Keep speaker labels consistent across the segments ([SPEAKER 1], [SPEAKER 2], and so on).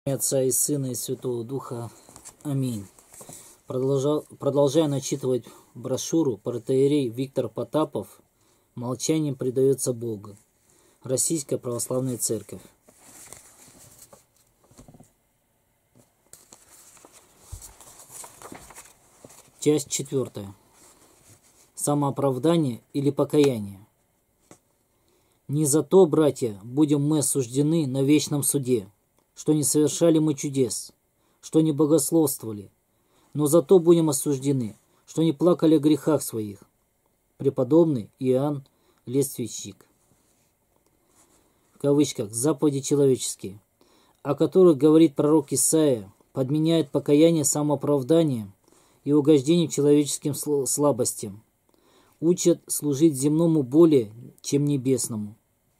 [SPEAKER 1] Отца и Сына и Святого Духа. Аминь. Продолжая начитывать брошюру, протоиерей Виктор Потапов «Молчанием предается Богу». Российская Православная Церковь. Часть 4. Самооправдание или покаяние. Не за то, братья, будем мы осуждены на вечном суде, что не совершали мы чудес, что не богословствовали, но зато будем осуждены, что не плакали о грехах своих. Преподобный Иоанн Лествичник. В кавычках «заповеди человеческие», о которых говорит пророк Исаия, подменяет покаяние самооправданием и угождением человеческим слабостям, учат служить земному более, чем небесному.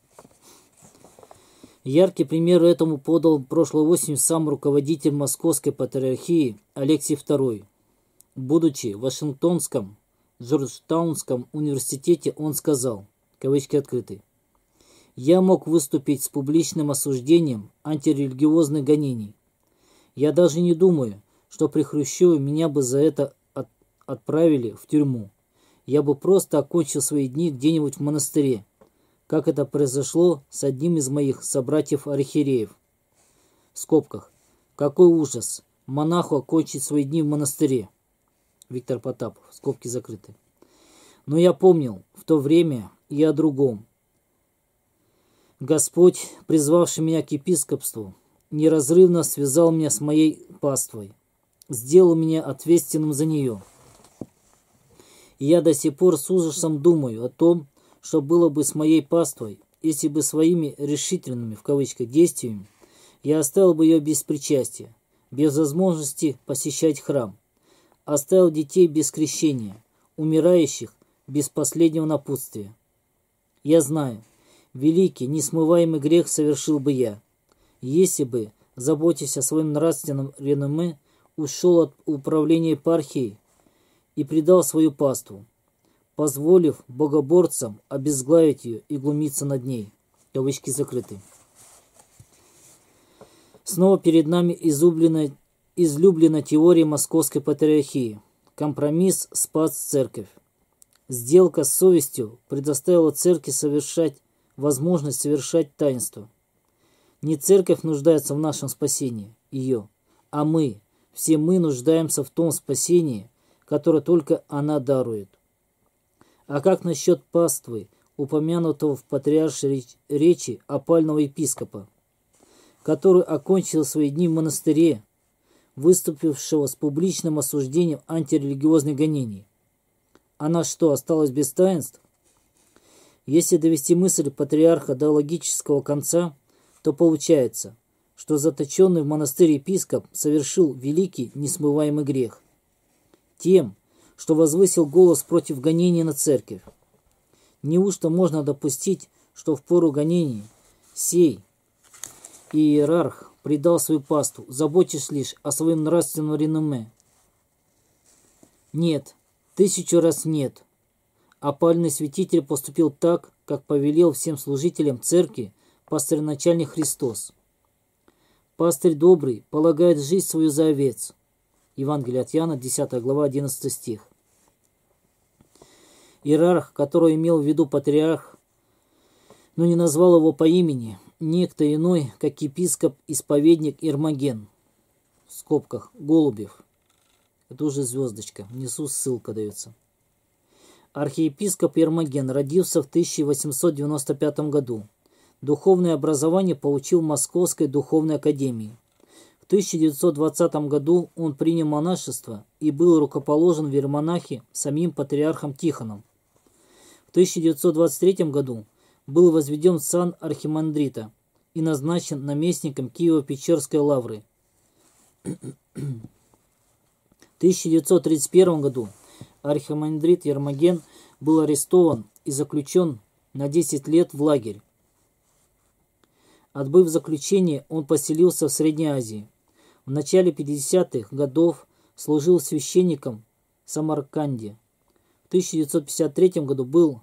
[SPEAKER 1] Яркий пример этому подал прошлой осенью сам руководитель Московской патриархии Алексий II. Будучи в Вашингтонском Джорджтаунском университете, он сказал, кавычки открыты, «Я мог выступить с публичным осуждением антирелигиозных гонений. Я даже не думаю, что при Хрущеве меня бы за это отправили в тюрьму. Я бы просто окончил свои дни где-нибудь в монастыре, как это произошло с одним из моих собратьев-архиереев. В скобках. Какой ужас! Монаху окончить свои дни в монастыре. Виктор Потапов. Скобки закрыты. Но я помнил в то время и о другом. Господь, призвавший меня к епископству, неразрывно связал меня с моей паствой, сделал меня ответственным за нее. И я до сих пор с ужасом думаю о том, что было бы с моей паствой, если бы своими решительными, в кавычках, действиями я оставил бы ее без причастия, без возможности посещать храм, оставил детей без крещения, умирающих без последнего напутствия. Я знаю, великий, несмываемый грех совершил бы я, если бы, заботясь о своем нравственном реноме, ушел от управления епархией и предал свою паству, позволив богоборцам обезглавить ее и глумиться над ней. Кавычки закрыты. Снова перед нами излюбленная теория Московской патриархии. Компромисс спас церковь. Сделка с совестью предоставила церкви возможность совершать таинство. Не церковь нуждается в нашем спасении, ее, а мы, все мы нуждаемся в том спасении, которое только она дарует. А как насчет паствы, упомянутого в патриаршей речи опального епископа, который окончил свои дни в монастыре, выступившего с публичным осуждением антирелигиозных гонений? Она что, осталась без таинств? Если довести мысль патриарха до логического конца, то получается, что заточенный в монастырь епископ совершил великий несмываемый грех. Тем, что возвысил голос против гонений на церковь. Неужто можно допустить, что в пору гонений сей иерарх предал свою паству, заботясь лишь о своем нравственном реноме? Нет, 1000 раз нет. Опальный святитель поступил так, как повелел всем служителям церкви пастырь-начальник Христос. Пастырь добрый полагает жизнь свою за овец. Евангелие от Иоанна, 10 глава, 11 стих. Иерарх, которого имел в виду патриарх, но не назвал его по имени, некто иной, как епископ-исповедник Ирмоген, в скобках, Голубев. Это уже звездочка, внизу ссылка дается. Архиепископ Ирмоген родился в 1895 году. Духовное образование получил в Московской духовной академии. В 1920 году он принял монашество и был рукоположен в иеромонахи самим патриархом Тихоном. В 1923 году был возведен в сан архимандрита и назначен наместником Киево-Печерской лавры. В 1931 году архимандрит Ермоген был арестован и заключен на 10 лет в лагерь. Отбыв заключение, он поселился в Средней Азии. В начале 50-х годов служил священником в Самарканде. В 1953 году был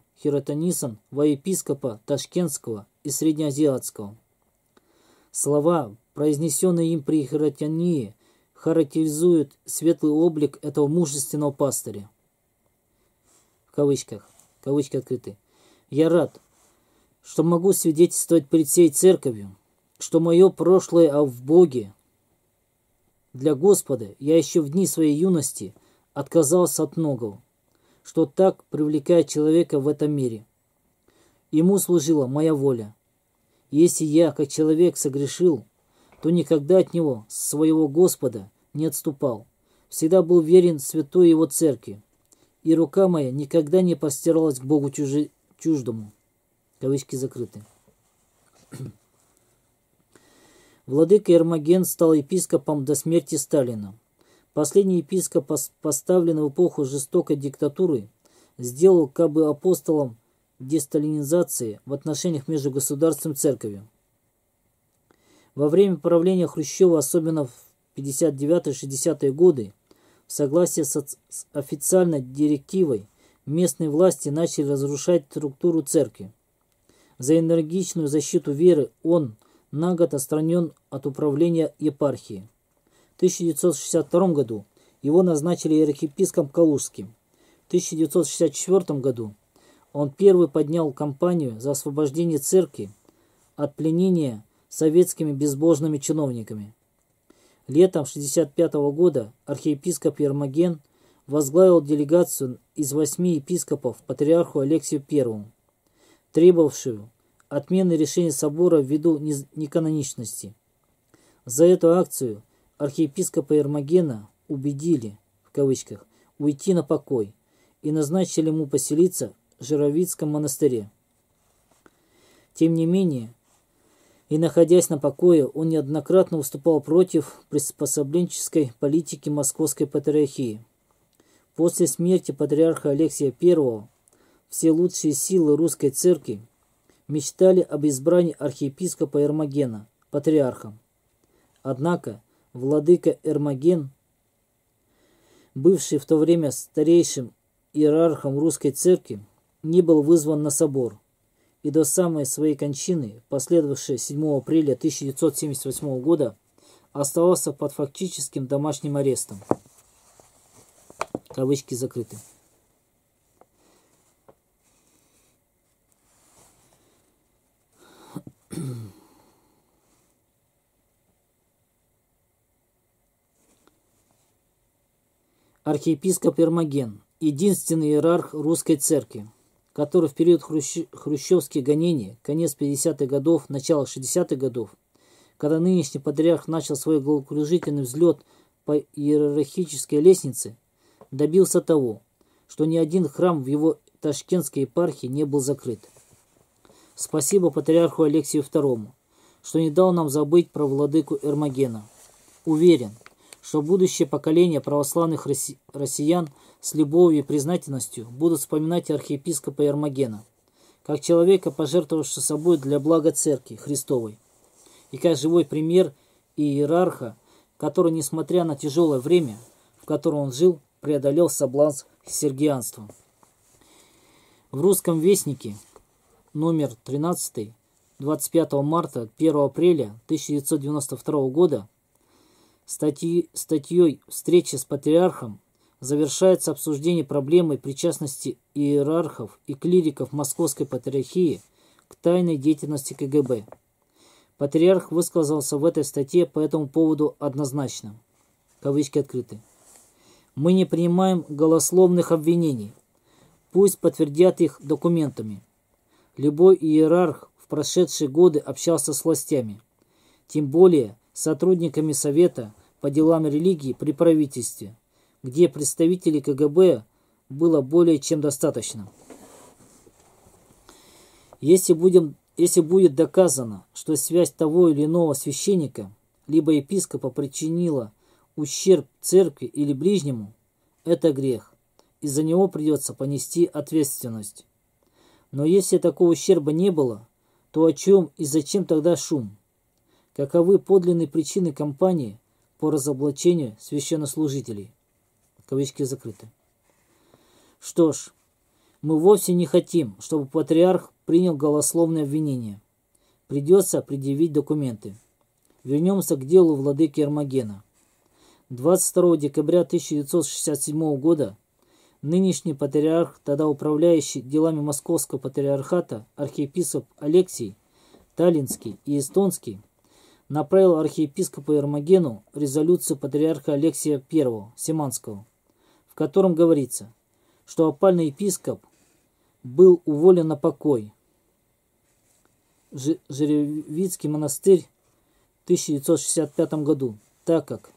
[SPEAKER 1] хиротонисан во епископа Ташкентского и Среднеазиатского. Слова произнесенные им при хиротонии, характеризуют светлый облик этого мужественного пастыря. В кавычках, кавычки открыты. Я рад, что могу свидетельствовать перед всей церковью, что мое прошлое в Боге. Для Господа я еще в дни своей юности отказался от многого, что так привлекает человека в этом мире. Ему служила моя воля. Если я, как человек, согрешил, то никогда от него, своего Господа, не отступал. Всегда был верен святой его церкви, и рука моя никогда не простиралась к Богу чуждому. Кавычки закрыты. Владыка Эрмоген стал епископом до смерти Сталина. Последний епископ, поставленный в эпоху жестокой диктатуры, сделал как бы апостолом десталинизации в отношениях между государством и церковью. Во время правления Хрущева, особенно в 59-60-е годы, в согласии с официальной директивой, местные власти начали разрушать структуру церкви. За энергичную защиту веры он на год отстранен от управления епархией. В 1962 году его назначили архиепископом Калужским. В 1964 году он первый поднял кампанию за освобождение церкви от пленения советскими безбожными чиновниками. Летом 1965 года архиепископ Эрмоген возглавил делегацию из 8 епископов патриарху Алексию I, требовавшую отмены решения собора ввиду неканоничности. За эту акцию архиепископа Эрмогена убедили, в кавычках, уйти на покой и назначили ему поселиться в Жировицком монастыре. Тем не менее, и находясь на покое, он неоднократно выступал против приспособленческой политики Московской патриархии. После смерти патриарха Алексия I все лучшие силы русской церкви мечтали об избрании архиепископа Эрмогена патриархом. Однако владыка Эрмоген, бывший в то время старейшим иерархом русской церкви, не был вызван на собор и до самой своей кончины, последовавшей 7 апреля 1978 года, оставался под фактическим домашним арестом. Кавычки закрыты. Архиепископ Эрмоген – единственный иерарх русской церкви, который в период хрущевских гонений, конец 50-х годов, начало 60-х годов, когда нынешний патриарх начал свой головокружительный взлет по иерархической лестнице, добился того, что ни один храм в его ташкентской епархии не был закрыт. Спасибо патриарху Алексию II, что не дал нам забыть про владыку Эрмогена. Уверен, что будущее поколение православных россиян с любовью и признательностью будут вспоминать архиепископа Эрмогена, как человека, пожертвовавшего собой для блага Церкви Христовой, и как живой пример иерарха, который, несмотря на тяжелое время, в котором он жил, преодолел соблазн сергианства. В «Русском вестнике» номер 13, 25 марта, 1 апреля 1992 года статьей «Встреча с патриархом» завершается обсуждение проблемы причастности иерархов и клириков Московской патриархии к тайной деятельности КГБ. Патриарх высказался в этой статье по этому поводу однозначно. Кавычки открыты. «Мы не принимаем голословных обвинений. Пусть подтвердят их документами. Любой иерарх в прошедшие годы общался с властями, тем более с сотрудниками Совета по делам религии при правительстве, где представителей КГБ было более чем достаточно. Если будет доказано, что связь того или иного священника либо епископа причинила ущерб церкви или ближнему, это грех, и за него придется понести ответственность. Но если такого ущерба не было, то о чем и зачем тогда шум? Каковы подлинные причины кампании по разоблачению священнослужителей?» Кавычки закрыты. Что ж, мы вовсе не хотим, чтобы патриарх принял голословное обвинение. Придется предъявить документы. Вернемся к делу владыки Эрмогена. 22 декабря 1967 года нынешний патриарх, тогда управляющий делами Московского патриархата, архиепископ Алексий Таллинский и Эстонский, направил архиепископу Эрмогену резолюцию патриарха Алексия I Симанского, в котором говорится, что опальный епископ был уволен на покой. Жеревицкий монастырь в 1965 году, так как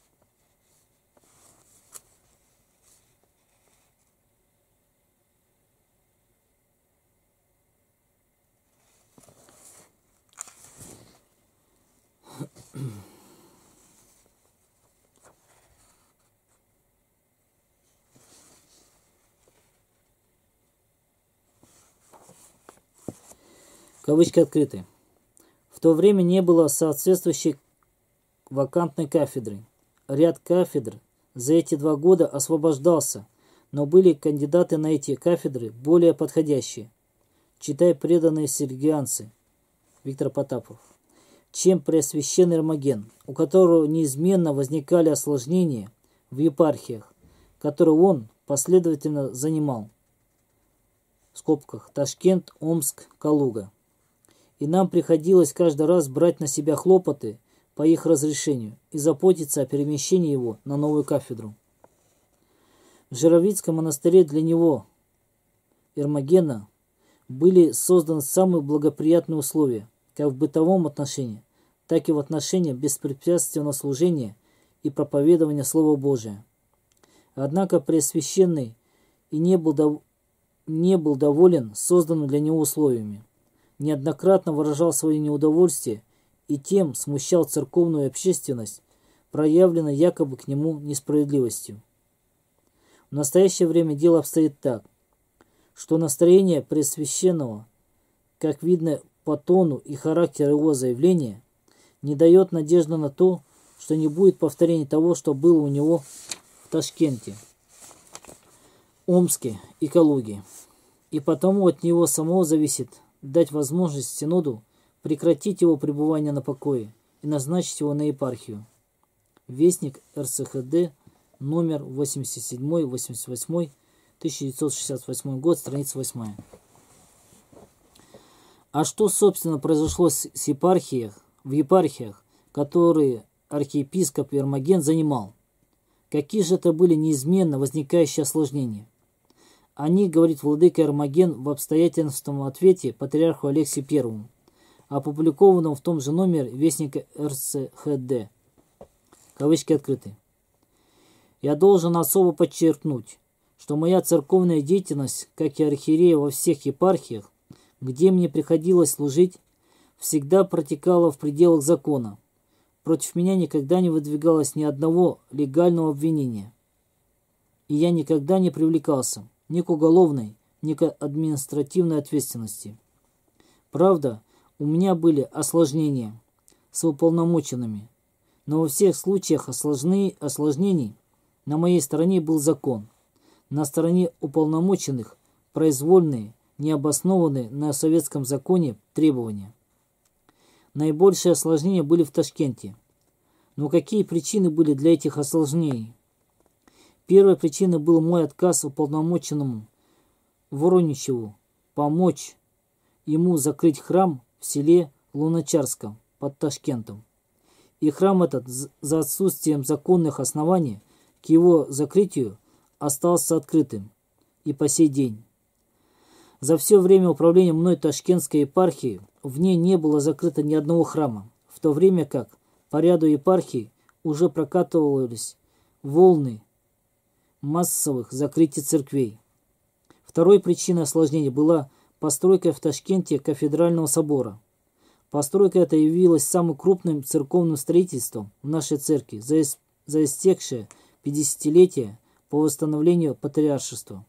[SPEAKER 1] кавычки открыты. В то время не было соответствующей вакантной кафедры. Ряд кафедр за эти 2 года освобождался, но были кандидаты на эти кафедры более подходящие, читай преданные сергианцы, Виктор Потапов, чем Преосвященный Эрмоген, у которого неизменно возникали осложнения в епархиях, которые он последовательно занимал, в скобках Ташкент, Омск, Калуга. И нам приходилось каждый раз брать на себя хлопоты по их разрешению и заботиться о перемещении его на новую кафедру. В Жеровицком монастыре для него, Эрмогена, были созданы самые благоприятные условия, как в бытовом отношении, так и в отношении беспрепятственного служения и проповедования Слова Божия. Однако Преосвященный и не был доволен созданными для него условиями. Неоднократно выражал свое неудовольствие и тем смущал церковную общественность, проявленной якобы к нему несправедливостью. В настоящее время дело обстоит так, что настроение Преосвященного, как видно по тону и характеру его заявления, не дает надежды на то, что не будет повторения того, что было у него в Ташкенте, Омске и Калуге. И потому от него самого зависит дать возможность Синоду прекратить его пребывание на покое и назначить его на епархию. Вестник РСХД, номер 87-88, 1968 год, страница 8. А что, собственно, произошло в епархиях, которые архиепископ Эрмоген занимал? Какие же это были неизменно возникающие осложнения? Они, говорит владыка Эрмоген в обстоятельственном ответе патриарху Алексию I, опубликованном в том же номере Вестника РСХД. Кавычки открыты. «Я должен особо подчеркнуть, что моя церковная деятельность, как и архиерея во всех епархиях, где мне приходилось служить, всегда протекала в пределах закона. Против меня никогда не выдвигалось ни одного легального обвинения, и я никогда не привлекался ни к уголовной, ни к административной ответственности. Правда, у меня были осложнения с уполномоченными, но во всех случаях осложнений на моей стороне был закон, на стороне уполномоченных произвольные, необоснованные на советском законе требования. Наибольшие осложнения были в Ташкенте. Но какие причины были для этих осложнений? Первой причиной был мой отказ уполномоченному Вороничеву помочь ему закрыть храм в селе Луначарском под Ташкентом. И храм этот за отсутствием законных оснований к его закрытию остался открытым и по сей день. За все время управления мной Ташкентской епархией в ней не было закрыто ни одного храма, в то время как по ряду епархий уже прокатывались волны массовых закрытий церквей. Второй причиной осложнений была постройка в Ташкенте кафедрального собора. Постройка эта явилась самым крупным церковным строительством в нашей церкви за истекшее 50-летие по восстановлению патриаршества.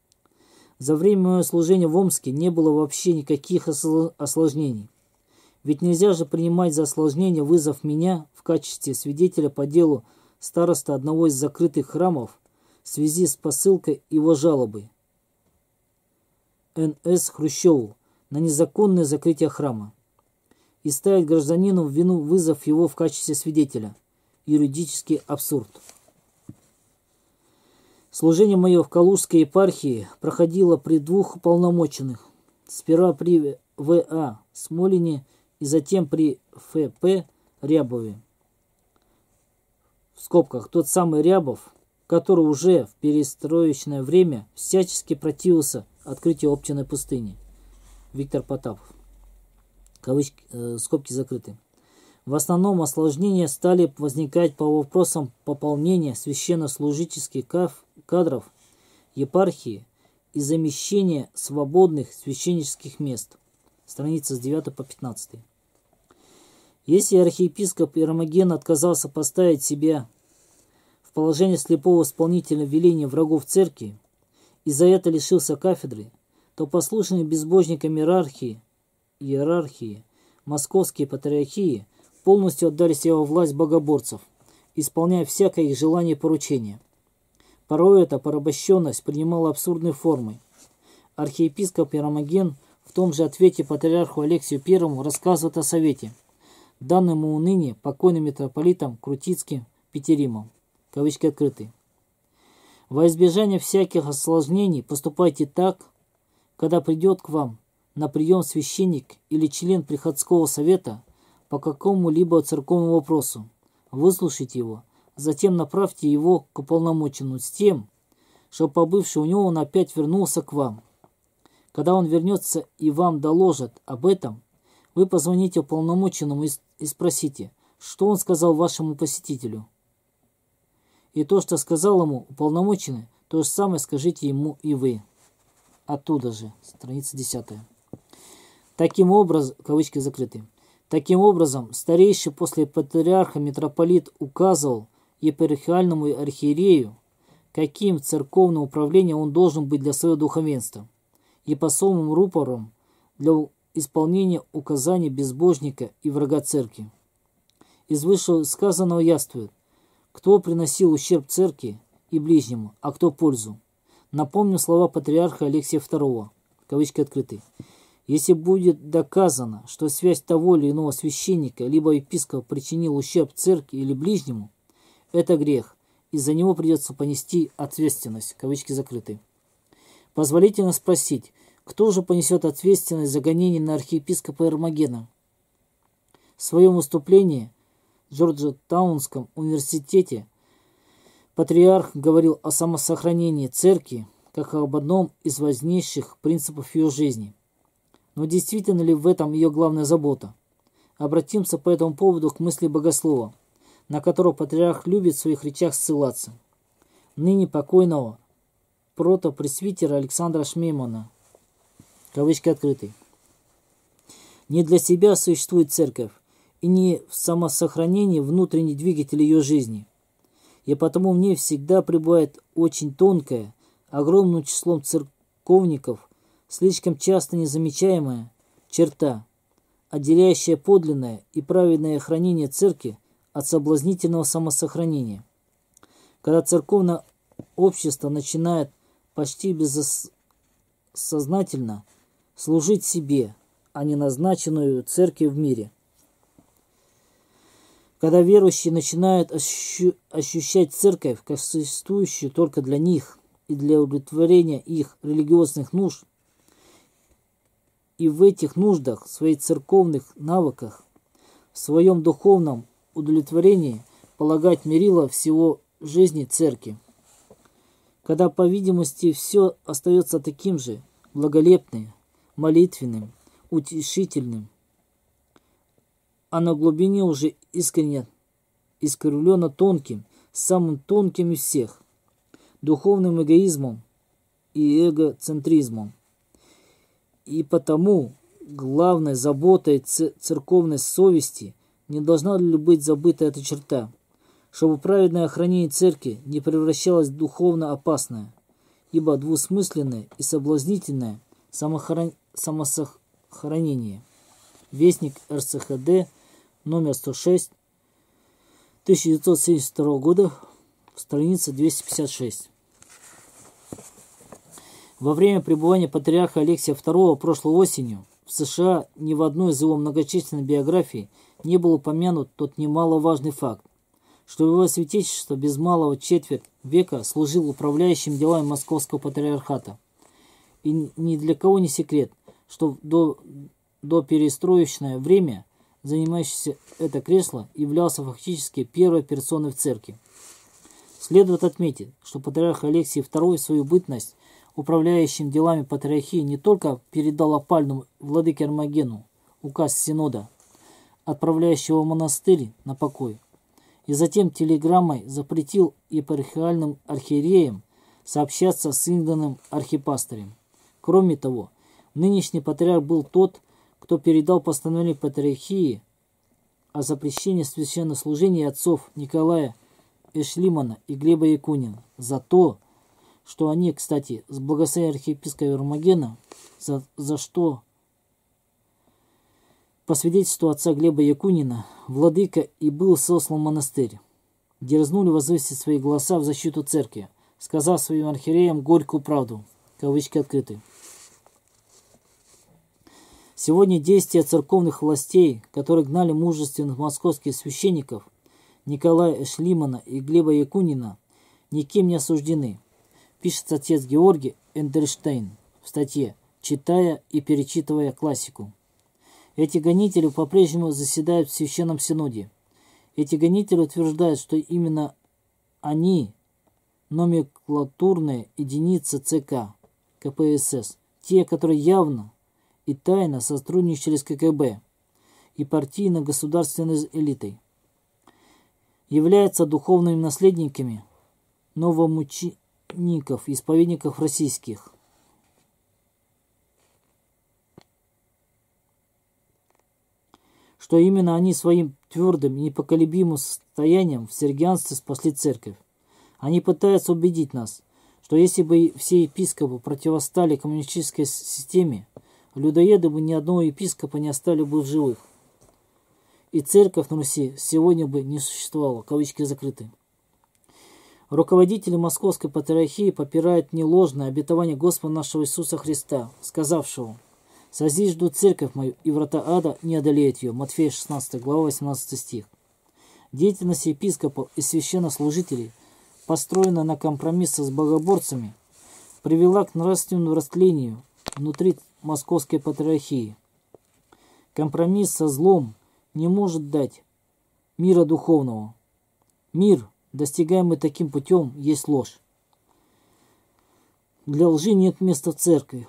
[SPEAKER 1] За время моего служения в Омске не было вообще никаких осложнений. Ведь нельзя же принимать за осложнение вызов меня в качестве свидетеля по делу староста одного из закрытых храмов в связи с посылкой его жалобы Н.С. Хрущеву на незаконное закрытие храма. и ставить гражданину в вину, вызов его в качестве свидетеля. Юридический абсурд. Служение мое в Калужской епархии проходило при двух уполномоченных. Сперва при В.А. Смолине и затем при Ф.П. Рябове. В скобках тот самый Рябов, который уже в перестроечное время всячески противился открытию Оптиной пустыни. Виктор Потапов. Кавычки, скобки закрыты. В основном осложнения стали возникать по вопросам пополнения священнослужительских кадров епархии и замещения свободных священнических мест. Страница с 9 по 15. Если архиепископ Иеромоген отказался поставить себя в положение слепого исполнителя веления врагов церкви и за это лишился кафедры, то послушные безбожникам иерархии московские патриархии полностью отдали себя во власть богоборцев, исполняя всякое их желание и поручение. Порой эта порабощенность принимала абсурдные формы. Архиепископ Иеромоген в том же ответе патриарху Алексию I рассказывает о совете, данному ныне покойным митрополитом Крутицким Петеримом. Кавычки открыты. Во избежание всяких осложнений поступайте так, когда придет к вам на прием священник или член приходского совета по какому-либо церковному вопросу. Выслушайте его, затем направьте его к уполномоченному с тем, чтобы побывший у него он опять вернулся к вам. Когда он вернется и вам доложит об этом, вы позвоните уполномоченному и спросите, что он сказал вашему посетителю. И то, что сказал ему уполномоченный, то же самое скажите ему и вы. Оттуда же, страница 10. Таким образом, кавычки закрыты. Таким образом, старейший после патриарха митрополит указывал епархиальному архиерею, каким церковным управлением он должен быть для своего духовенства, и посольным рупором для исполнения указаний безбожника и врага церкви. Из вышесказанного явствует, кто приносил ущерб церкви и ближнему, а кто пользу. Напомню слова патриарха Алексия II, кавычки открыты. Если будет доказано, что связь того или иного священника либо епископа причинил ущерб церкви или ближнему, это грех, и за него придется понести ответственность, кавычки закрыты. Позволительно спросить, кто же понесет ответственность за гонение на архиепископа Иеромогена? В своем выступлении в Джорджтаунском университете патриарх говорил о самосохранении церкви как об одном из важнейших принципов ее жизни. Но действительно ли в этом ее главная забота? Обратимся по этому поводу к мысли богослова, на которого патриарх любит в своих речах ссылаться. Ныне покойного протопресвитера Александра Шмеймана. Кавычки открыты. Не для себя существует церковь, и не в самосохранении внутренний двигатель ее жизни. И потому в ней всегда пребывает очень тонкая, огромным числом церковников, слишком часто незамечаемая черта, отделяющая подлинное и праведное хранение церкви от соблазнительного самосохранения. Когда церковное общество начинает почти бессознательно служить себе, а не назначенную церковью в мире. Когда верующие начинают ощущать церковь как существующую только для них и для удовлетворения их религиозных нужд, и в этих нуждах, в своих церковных навыках, в своем духовном удовлетворении полагать мерило всего жизни церкви. Когда, по видимости, все остается таким же благолепным, молитвенным, утешительным, а на глубине уже искренне искривлено тонким, самым тонким из всех, духовным эгоизмом и эгоцентризмом. И потому главной заботой церковной совести не должна ли быть забыта эта черта, чтобы праведное охранение церкви не превращалось в духовно опасное, ибо двусмысленное и соблазнительное самосохранение. Вестник РСХД, номер 106, 1972 года, страница 256. Во время пребывания патриарха Алексия II прошлой осенью в США ни в одной из его многочисленной биографий не был упомянут тот немаловажный факт, что его святейшество без малого четверть века служил управляющим делами Московского патриархата. И ни для кого не секрет, что до перестроечное время занимающийся это кресло являлся фактически первой персоной в церкви. Следует отметить, что патриарх Алексий II свою бытность управляющим делами патриархии не только передал опальному владыке Армагену указ Синода, отправляющего в монастырь на покой, и затем телеграммой запретил епархиальным архиереям сообщаться с изгнанным архипастырем. Кроме того, нынешний патриарх был тот, кто передал постановление патриархии о запрещении священнослужения отцов Николая Эшлимана и Глеба Якунина за то, что они, кстати, с благословения архиепископа Армагена, за что, по свидетельству отца Глеба Якунина, владыка и был сослан в монастырь, дерзнули возвысить свои голоса в защиту церкви, сказав своим архиереям горькую правду, кавычки открыты. Сегодня действия церковных властей, которые гнали мужественных московских священников Николая Эшлимана и Глеба Якунина, никем не осуждены, пишет отец Георгий Эндерштейн в статье «Читая и перечитывая классику». Эти гонители по-прежнему заседают в Священном Синоде. Эти гонители утверждают, что именно они номенклатурная единица ЦК, КПСС, те, которые явно и тайно сотрудничали с КГБ и партийно-государственной элитой, являются духовными наследниками новомучеников, исповедников российских. Что именно они своим твердым и непоколебимым состоянием в сергианстве спасли церковь. Они пытаются убедить нас, что если бы все епископы противостали коммунистической системе, людоеды бы ни одного епископа не оставили бы в живых. И церковь на Руси сегодня бы не существовала, кавычки закрыты. Руководители Московской патриархии попирают не ложное обетование Господа нашего Иисуса Христа, сказавшего: «Созижду церковь мою, и врата ада не одолеют ее». Матфея 16 глава 18 стих. Деятельность епископов и священнослужителей, построенная на компромиссах с богоборцами, привела к нравственному растлению внутри Московской патриархии. Компромисс со злом не может дать мира духовного. Мир, достигаемый таким путем, есть ложь. Для лжи нет места в церкви,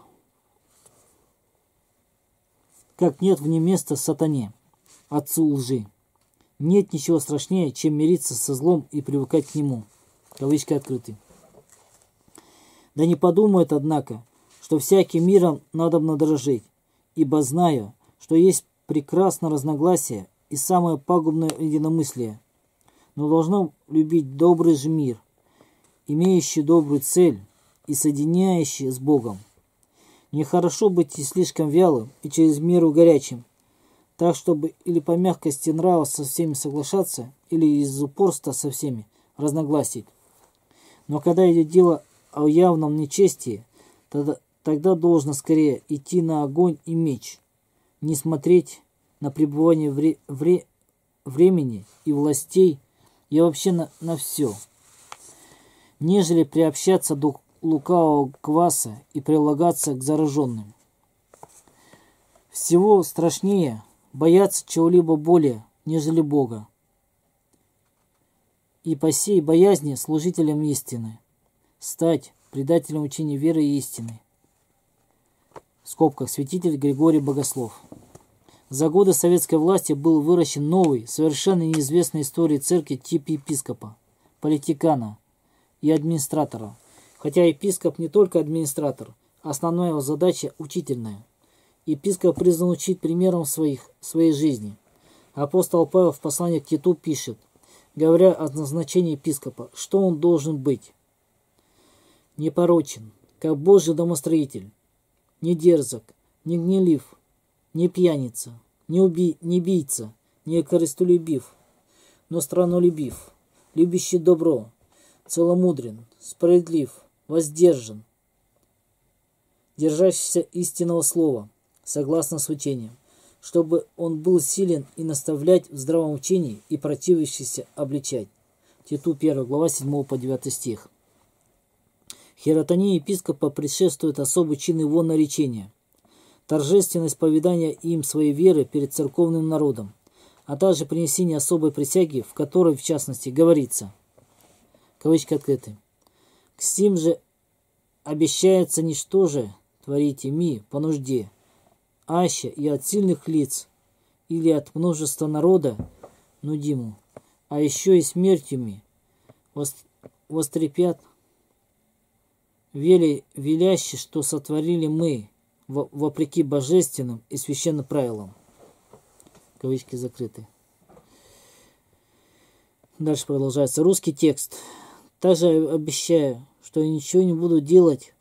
[SPEAKER 1] как нет в ней места сатане, отцу лжи. Нет ничего страшнее, чем мириться со злом и привыкать к нему. Кавычки открыты. Да не подумают, однако, что всяким миром надобно дорожить, ибо знаю, что есть прекрасное разногласие и самое пагубное единомыслие, но должно любить добрый же мир, имеющий добрую цель и соединяющий с Богом. Нехорошо быть и слишком вялым, и через меру горячим, так, чтобы или по мягкости нрава со всеми соглашаться, или из упорства со всеми разногласить. Но когда идет дело о явном нечестии, тогда должно скорее идти на огонь и меч, не смотреть на пребывание времени и властей и вообще на все, нежели приобщаться до лукавого кваса и прилагаться к зараженным. Всего страшнее бояться чего-либо более, нежели Бога. И по сей боязни служителем истины, стать предателем учения веры и истины. В скобках святитель Григорий Богослов. За годы советской власти был выращен новый, совершенно неизвестный истории церкви тип епископа, политикана и администратора. Хотя епископ не только администратор, основная его задача учительная. Епископ призван учить примером своей жизни. Апостол Павел в послании к Титу пишет, говоря о назначении епископа, что он должен быть: непорочен, как Божий домостроитель, не дерзок, не гнилив, не пьяница, не бийца, не корыстолюбив, но страннолюбив, любящий добро, целомудрен, справедлив, воздержан, держащийся истинного слова, согласно с учением, чтобы он был силен и наставлять в здравом учении и противящийся обличать. Титу 1 глава 7 по 9 стих. Хиротонии епископа предшествует особый чин его наречения, торжественное исповедание им своей веры перед церковным народом, а также принесение особой присяги, в которой, в частности, говорится, кавычки открыты, «К сим же обещается ничто же творите ми по нужде, аще и от сильных лиц или от множества народа нудиму, а еще и смертью ми вострепят веляще, что сотворили мы, вопреки божественным и священным правилам». Кавычки закрыты. Дальше продолжается. Русский текст. Также обещаю, что я ничего не буду делать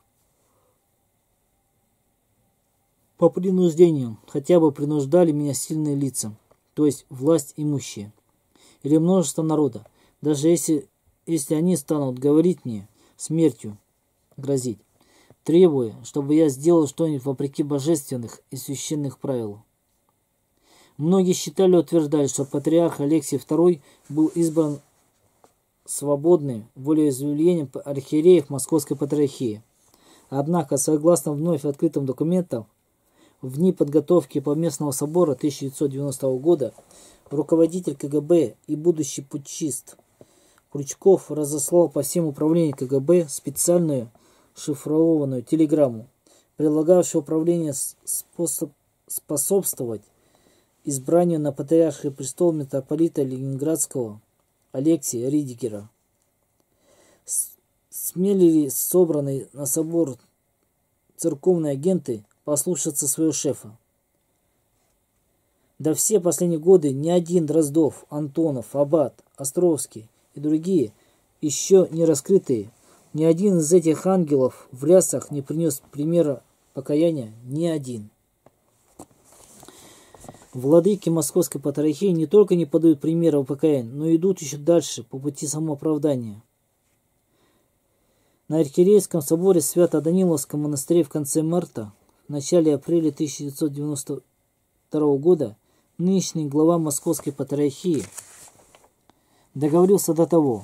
[SPEAKER 1] по принуждению, хотя бы принуждали меня сильные лица, то есть власть имущие, или множество народа, даже если они станут говорить мне смертью, грозить, требуя, чтобы я сделал что-нибудь вопреки божественных и священных правил. Многие считали и утверждали, что патриарх Алексий II был избран свободным волеизъявлением архиереев Московской Патриархии. Однако, согласно вновь открытым документам, в дни подготовки Поместного собора 1990 года руководитель КГБ и будущий путчист Крючков разослал по всем управлениям КГБ специальную шифрованную телеграмму, предлагавшую управлению способствовать избранию на патриарший престол митрополита Ленинградского Алексия Ридигера. Смели ли собранные на собор церковные агенты послушаться своего шефа? Да все последние годы ни один Дроздов, Антонов, Аббат, Островский и другие, еще не раскрытые, ни один из этих ангелов в рясах не принес примера покаяния, ни один. Владыки Московской Патриархии не только не подают примеров покаяния, но и идут еще дальше по пути самооправдания. На Архиерейском соборе Свято-Даниловском монастыре в конце марта, в начале апреля 1992 года нынешний глава Московской Патриархии договорился до того,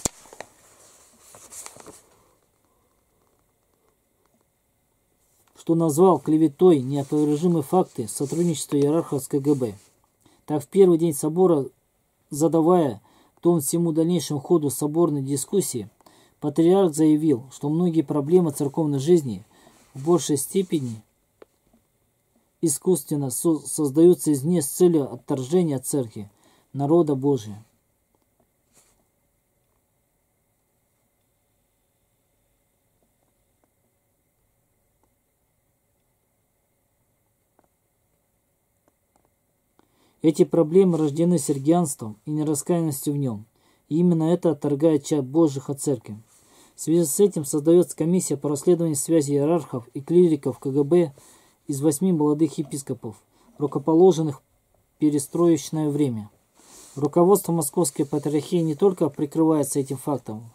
[SPEAKER 1] что назвал клеветой неопровержимые факты сотрудничества иерархов с КГБ. Так в первый день собора, задавая тон всему дальнейшему ходу соборной дискуссии, патриарх заявил, что многие проблемы церковной жизни в большей степени искусственно создаются извне с целью отторжения от церкви, народа Божия. Эти проблемы рождены сергианством и нераскаянностью в нем, и именно это отторгает чад Божьих от церкви. В связи с этим создается комиссия по расследованию связи иерархов и клириков КГБ из 8 молодых епископов, рукоположенных в перестроечное время. Руководство Московской Патриархии не только прикрывается этим фактом,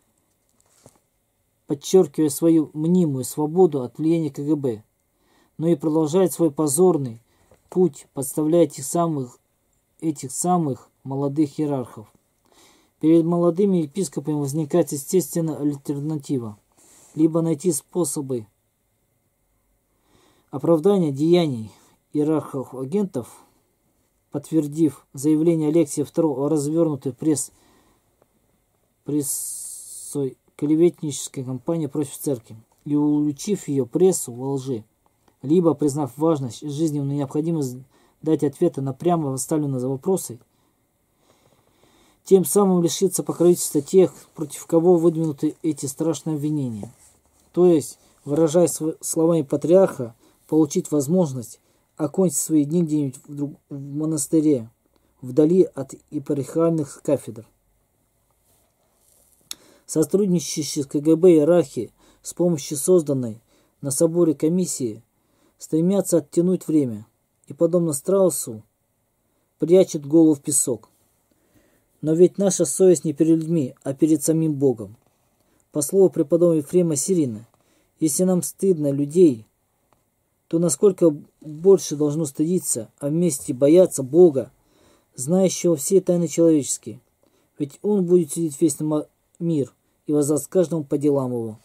[SPEAKER 1] подчеркивая свою мнимую свободу от влияния КГБ, но и продолжает свой позорный путь, подставляя этих самых молодых иерархов. Перед молодыми епископами возникает естественно альтернатива: либо найти способы оправдания деяний иерархов-агентов, подтвердив заявление Алексия II о развернутой прессой клеветнической кампании против церкви и уличив ее прессу во лжи, либо признав важность и жизненную необходимость дать ответы на прямо поставленные вопросы, тем самым лишиться покровительства тех, против кого выдвинуты эти страшные обвинения. То есть, выражаясь словами патриарха, получить возможность окончить свои дни где-нибудь в монастыре, вдали от епархиальных кафедр. Сотрудничающие с КГБ иерархии с помощью созданной на соборе комиссии стремятся оттянуть время и, подобно страусу, прячут голову в песок. Но ведь наша совесть не перед людьми, а перед самим Богом. По слову преподобного Ефрема Сирина, если нам стыдно людей, то насколько больше должно стыдиться, а вместе бояться Бога, знающего все тайны человеческие. Ведь Он будет судить весь мир и воздаст каждому по делам его.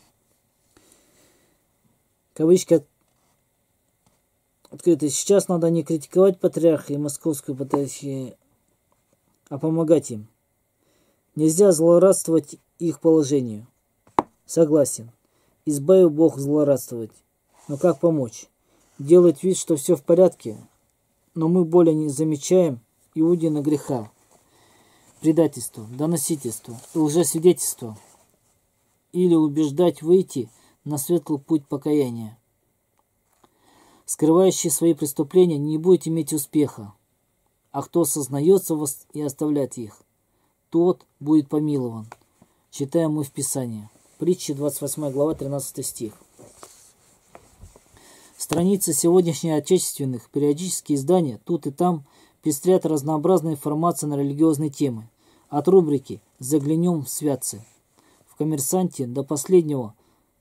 [SPEAKER 1] Кавычка открыты. Сейчас надо не критиковать патриарха и московскую патриархию, а помогать им. Нельзя злорадствовать их положению. Согласен. Избавил Бог злорадствовать. Но как помочь? Делать вид, что все в порядке, но мы более не замечаем Иудина греха, предательства, доносительства и лжесвидетельства, или убеждать выйти на светлый путь покаяния. Скрывающий свои преступления не будет иметь успеха, а кто сознается и оставляет их, тот будет помилован. Читаем мы в Писании. Притча 28 глава 13 стих. Страницы сегодняшних отечественных периодические издания тут и там пестрят разнообразной информацией на религиозные темы. От рубрики «Заглянем в святцы» в «Коммерсанте» до последнего,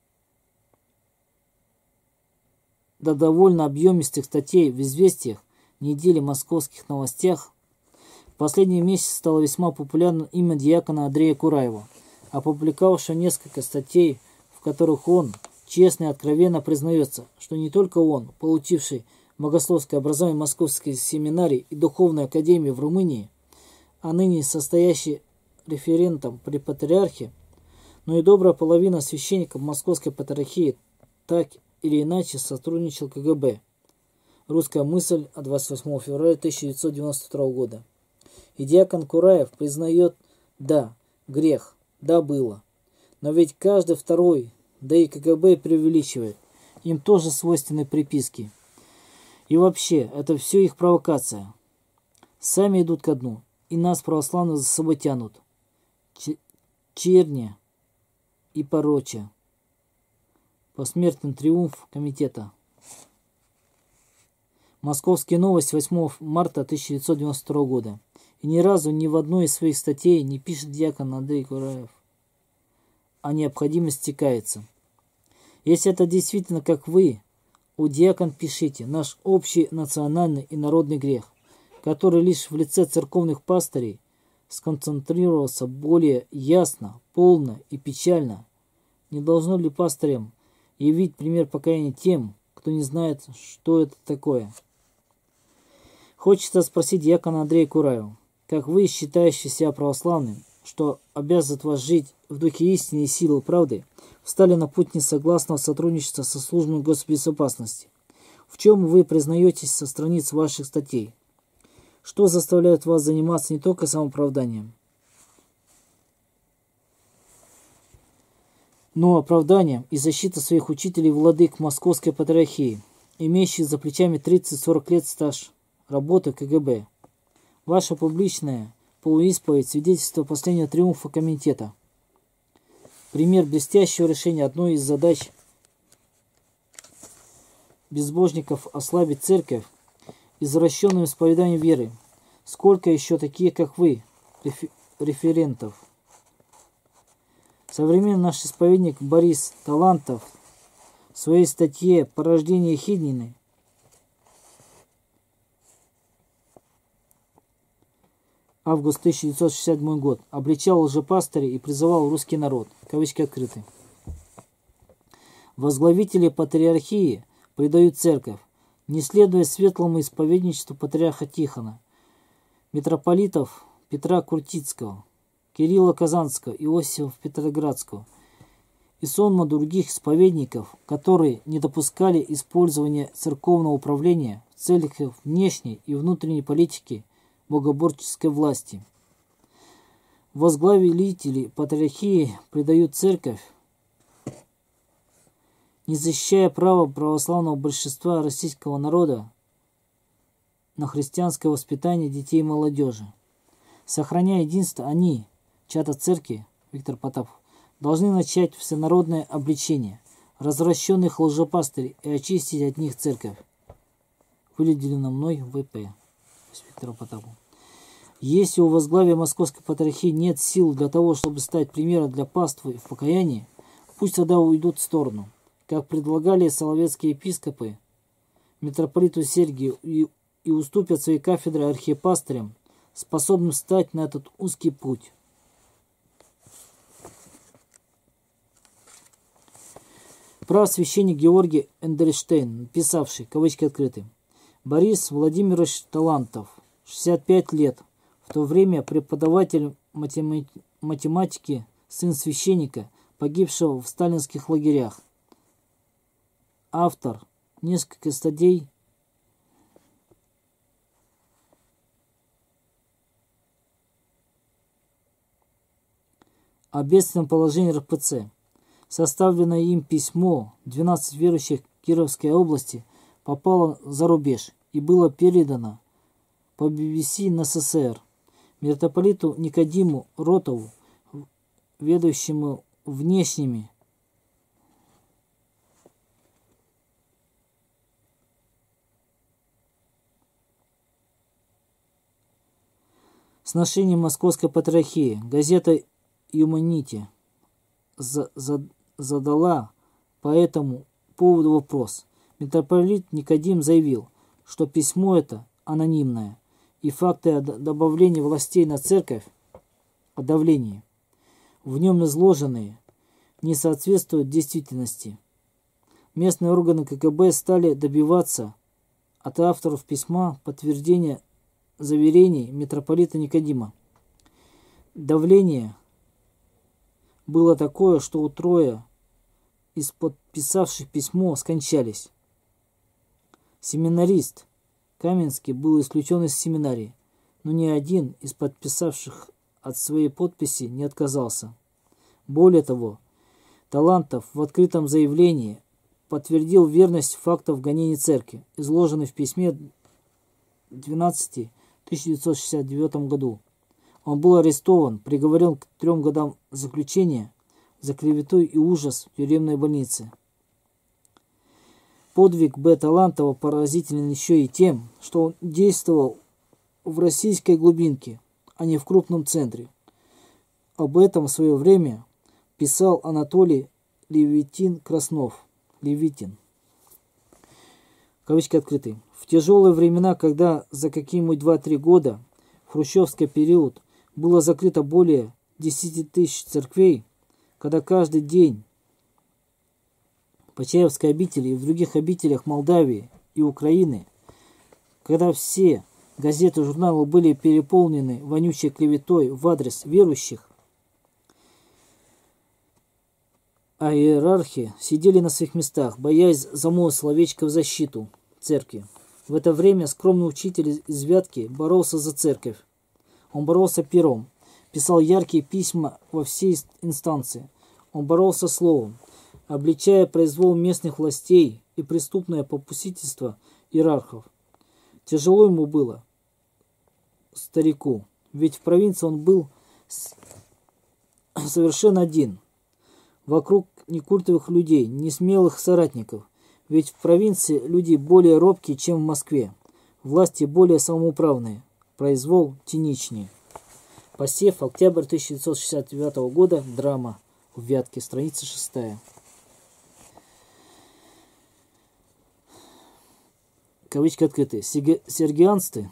[SPEAKER 1] до довольно объемистых статей в «Известиях», недели московских новостях. В последний месяц стало весьма популярным имя диакона Андрея Кураева, опубликовавшего несколько статей, в которых он честно и откровенно признается, что не только он, получивший богословское образование в Московской семинарии и Духовной академии в Румынии, а ныне состоящий референтом при патриархе, но и добрая половина священников Московской патриархии так или иначе сотрудничал КГБ. Русская мысль от 28 февраля 1992 года. И диакон Кураев признает: да, грех, да, было. Но ведь каждый второй, да и КГБ преувеличивает. Им тоже свойственны приписки. И вообще, это все их провокация. Сами идут ко дну, и нас, православных, за собой тянут. Черня и пороча. Посмертный триумф комитета. Московские новости 8 марта 1992 года. И ни разу ни в одной из своих статей не пишет диакон Андрей Кураев о необходимости каяться. Если это действительно как вы, о диакон, пишите: наш общий национальный и народный грех, который лишь в лице церковных пастырей сконцентрировался более ясно, полно и печально. Не должно ли пастырям явить пример покаяния тем, кто не знает, что это такое? Хочется спросить диакона Андрея Кураева: как вы, считающий себя православным, что обязывает вас жить в духе истины и силы правды, встали на путь несогласного сотрудничества со службами госбезопасности? В чем вы признаетесь со страниц ваших статей? Что заставляет вас заниматься не только самооправданием, но оправданием и защитой своих учителей и владык Московской патриархии, имеющих за плечами 30-40 лет стаж работы КГБ? Ваша публичная полуисповедь — свидетельство последнего триумфа комитета. Пример блестящего решения одной из задач безбожников ослабить церковь извращенным исповеданием веры. Сколько еще таких, как вы, референтов? Современный наш исповедник Борис Талантов в своей статье «Порождение Ехиднины» август 1967 год обличал лжепастырей и призывал русский народ, кавычки открыты. Возглавители патриархии предают церковь, не следуя светлому исповедничеству патриарха Тихона, митрополитов Петра Куртицкого, Кирилла Казанского, Иосифа Петроградского и сонма других исповедников, которые не допускали использования церковного управления в целях внешней и внутренней политики богоборческой власти. Возглавители патриархии предают церковь, не защищая право православного большинства российского народа на христианское воспитание детей и молодежи. Сохраняя единство, они, чада церкви, Виктор Потапов, должны начать всенародное обличение развращенных лжепастырей и очистить от них церковь. Выделено мной ВП. Виктору Потапу. Если у возглавия Московской патриархии нет сил для того, чтобы стать примером для паствы в покаянии, пусть тогда уйдут в сторону, как предлагали соловецкие епископы митрополиту Сергию и уступят свои кафедры архиепастырям, способным стать на этот узкий путь. Прав священник Георгий Эндельштейн, писавший, кавычки открыты, Борис Владимирович Талантов, 65 лет, в то время преподаватель математики, сын священника, погибшего в сталинских лагерях. Автор нескольких статей о бедственном положении РПЦ. Составленное им письмо 12 верующих Кировской области попало за рубеж и было передано по BBC на СССР митрополиту Никодиму Ротову, ведущему внешними сношением Московской Патриархии. Газета «Юманити» задала по этому поводу вопрос. Митрополит Никодим заявил, что письмо это анонимное, и факты о добавлении властей на церковь, о давлении, в нем изложенные, не соответствуют действительности. Местные органы КГБ стали добиваться от авторов письма подтверждения заверений митрополита Никодима. Давление было такое, что у трое из подписавших письмо скончались. Семинарист Каменский был исключен из семинарии, но ни один из подписавших от своей подписи не отказался. Более того, Талантов в открытом заявлении подтвердил верность фактов гонений церкви, изложенных в письме 12 в 1969 году. Он был арестован, приговорен к 3 годам заключения за клевету и ужас в тюремной больнице. Подвиг Б. Талантова поразителен еще и тем, что он действовал в российской глубинке, а не в крупном центре. Об этом в свое время писал Анатолий Левитин-Краснов. Левитин. Кавычки открыты. В тяжелые времена, когда за какие-нибудь 2-3 года, в хрущевский период, было закрыто более 10 тысяч церквей, когда каждый день в Почаевской обители и в других обителях Молдавии и Украины, когда все газеты и журналы были переполнены вонючей клеветой в адрес верующих, а иерархи сидели на своих местах, боясь замолвить словечко в защиту церкви. В это время скромный учитель из Вятки боролся за церковь. Он боролся пером, писал яркие письма во все инстанции. Он боролся словом, обличая произвол местных властей и преступное попустительство иерархов. Тяжело ему было, старику, ведь в провинции он был совершенно один. Вокруг ни культовых людей, ни смелых соратников, ведь в провинции люди более робкие, чем в Москве, власти более самоуправные, произвол теничнее. Посев, октябрь 1969 года, драма в Вятке, страница 6. Кавычки открыты. Сергианцы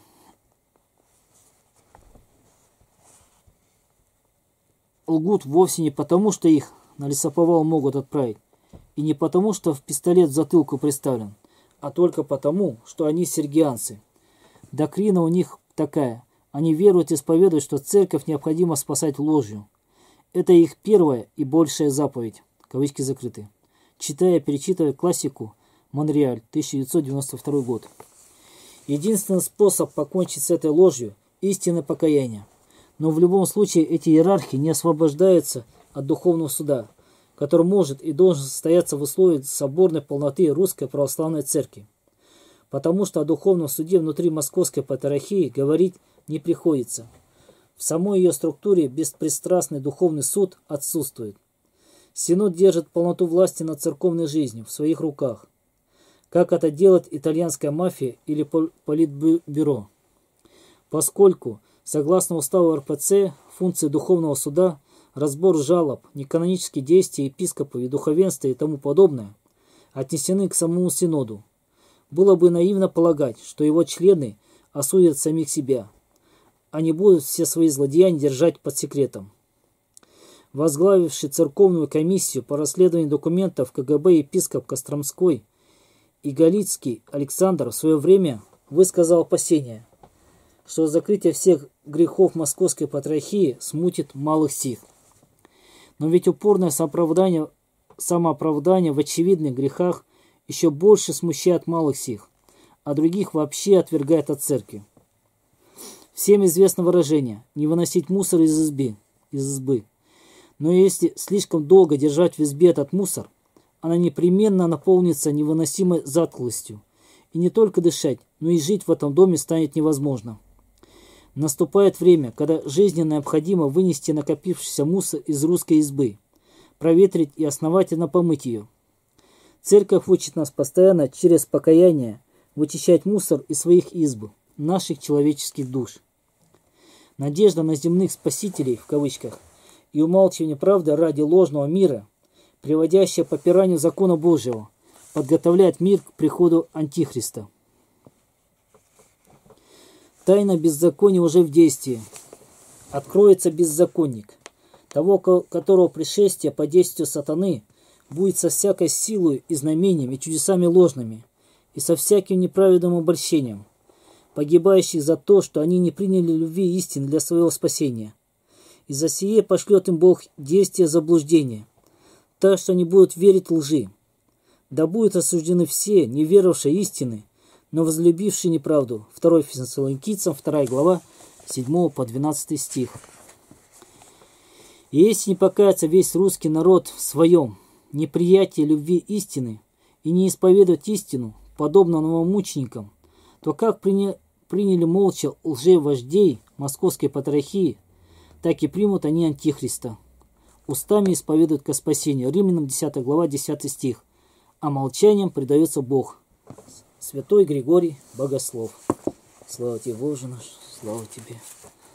[SPEAKER 1] лгут вовсе не потому, что их на лесоповал могут отправить, и не потому, что в пистолет в затылку приставлен, а только потому, что они сергианцы. Доктрина у них такая. Они веруют и исповедуют, что церковь необходимо спасать ложью. Это их первая и большая заповедь. Кавычки закрыты. Читая, перечитывая классику Монреаль, 1992 год. Единственный способ покончить с этой ложью – истинное покаяние. Но в любом случае эти иерархи не освобождаются от духовного суда, который может и должен состояться в условиях соборной полноты Русской Православной Церкви. Потому что о духовном суде внутри Московской Патриархии говорить не приходится. В самой ее структуре беспристрастный духовный суд отсутствует. Синод держит полноту власти над церковной жизнью в своих руках, как это делает итальянская мафия или политбюро. Поскольку, согласно уставу РПЦ, функции духовного суда – разбор жалоб, неканонические действия епископов и духовенства и тому подобное – отнесены к самому Синоду. Было бы наивно полагать, что его члены осудят самих себя. Они будут все свои злодеяния держать под секретом. Возглавивший церковную комиссию по расследованию документов КГБ епископ Костромской и Галицкий Александр в свое время высказал опасения, что закрытие всех грехов Московской Патриархии смутит малых сил. Но ведь упорное самооправдание в очевидных грехах еще больше смущает малых сил, а других вообще отвергает от церкви. Всем известно выражение «не выносить мусор из избы». Но если слишком долго держать в избе этот мусор, она непременно наполнится невыносимой затхлостью, и не только дышать, но и жить в этом доме станет невозможно. Наступает время, когда жизненно необходимо вынести накопившийся мусор из русской избы, проветрить и основательно помыть ее. Церковь учит нас постоянно через покаяние вычищать мусор из своих изб, наших человеческих душ. Надежда на земных спасителей, в кавычках, и умалчивание правды ради ложного мира, приводящее к попиранию закона Божьего, подготовляет мир к приходу Антихриста. Тайна беззакония уже в действии. Откроется беззаконник, того, которого пришествие по действию сатаны будет со всякой силой и знамениями, и чудесами ложными, и со всяким неправедным обольщением, погибающих за то, что они не приняли любви истины для своего спасения. И за сие пошлет им Бог действие заблуждения, так что они будут верить лжи. Да будут осуждены все, не веровавшие истины, но возлюбившие неправду. 2 Фессалоникийцам, 2 глава, 7 по 12 стих. И если не покаяться весь русский народ в своем неприятии любви истины и не исповедовать истину, подобно новомученикам, то как приняли молча лжевождей Московской Патриархии, так и примут они Антихриста. Устами исповедуют ко спасению. Римлянам 10 глава 10 стих. А молчанием предается Бог. Святой Григорий Богослов. Слава тебе, Боже наш, слава тебе.